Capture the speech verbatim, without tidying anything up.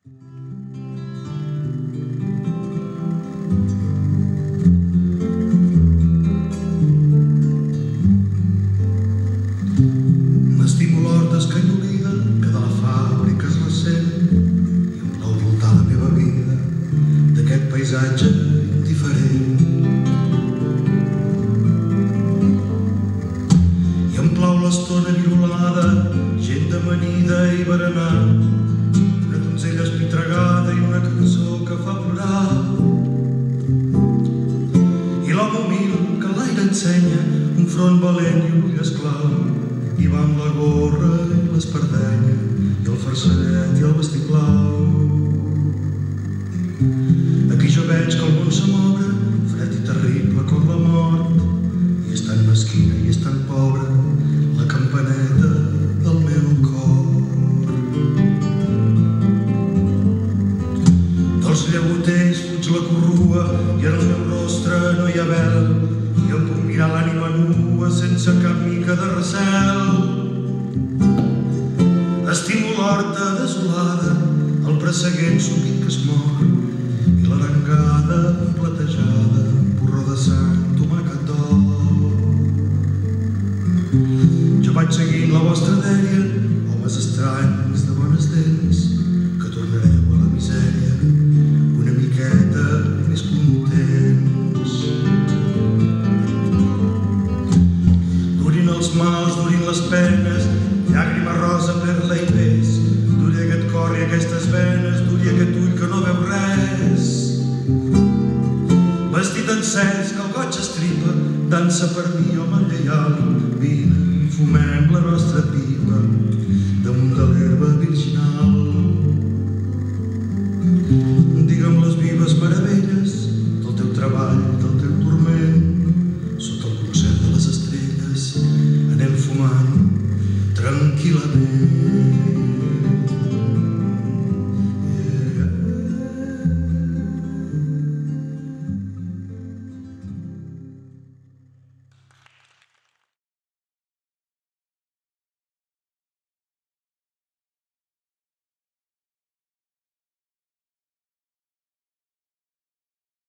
M'estimo l'hort escanyolida que de la fàbrica es ressent i em plau voltar la meva vida d'aquest paisatge indiferent. I em plau l'estona virolada, gent d'amanida i berenar, una donzella espitregada i una cançó que fa plorar. I l'home humil que l'aire ensenya un front valent i un ull esclau, i va amb la gorra i l'espardenya i el farcellet i el vestit blau. Aquí jo veig que el món s'amobre, fred i terrible com la mort, i és tan mesquina i és tan pobra la campaneta del meu cor. Dels llagoters fuig la corrua i en el meu rostre no hi ha vel, i em puc mirar l'ànima nua sense cap mica de recel. Estimo l'horta desolada, el presseguent sovint que es mor, i l'arengada platejada, porró de sang, tomàquet d'or. Jo vaig seguint la vostra dèria, homes estranys de bones dents, que tornareu a la misèria una miqueta més contents. Durin els mals, durin les penes, llàgrima rosa, perla i pes, duri aquest cor i aquestes venes, duri aquest ull que no veu res. Vestit encès que el goig estripa, dansa per mi, home lleial, vine i fumem la nostra pipa damunt de l'herba virginal. Digue'm les vives meravelles del teu treball, del teu turment, sota el concert de les estrelles anem fumant tranquil·lament.